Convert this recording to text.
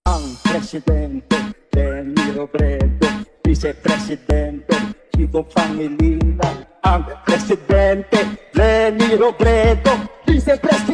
Ang presidente Leni Robredo, vicepresidente Kiko Pangilinan. Ang presidente Leni Robredo, vicepresidente